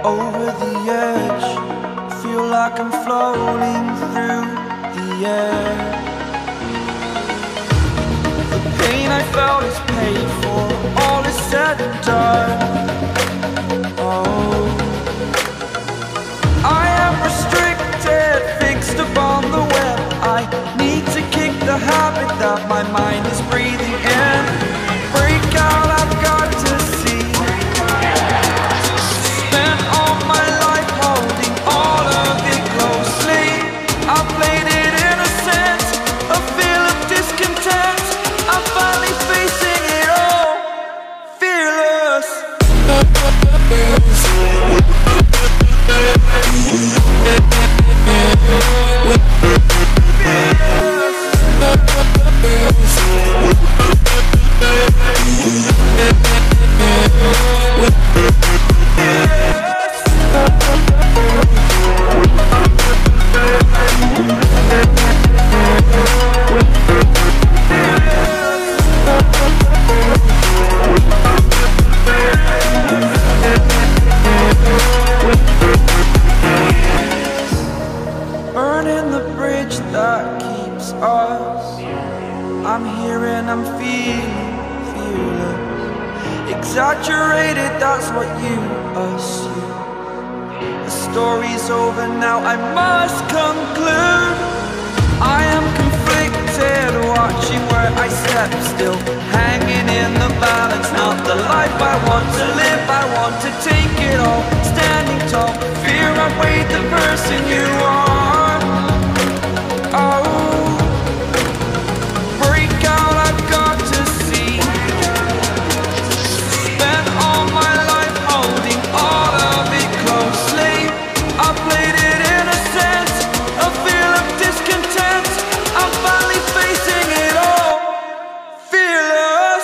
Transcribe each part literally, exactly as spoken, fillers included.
over the edge. Feel like I'm floating through the air. The pain I felt is paid for, all is said and done. Oh, I am restricted, fixed upon the web. I need to kick the habit that my mind is breathing in. Break out, I've got to see. Spent all my life holding all of it closely. I played it innocent, a feel of discontent. I'm finally facing it all, fearless. Burning the bridge that keeps us. I'm here and I'm feeling fearless. Exaggerated, that's what you assume. The story's over now, I must conclude. I am conflicted, watching where I step still, hanging in the balance. Not the life I want to live, I want to take it all. Standing tall, fear I weighed the person you are. Oh, break out, I've got to see. Spent all my life holding all of it closely. I played it innocent, a feel of discontent. I'm finally facing it all, fearless.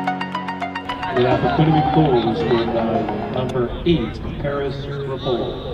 The Appoquinimink goal was scored by number eight, Repolle.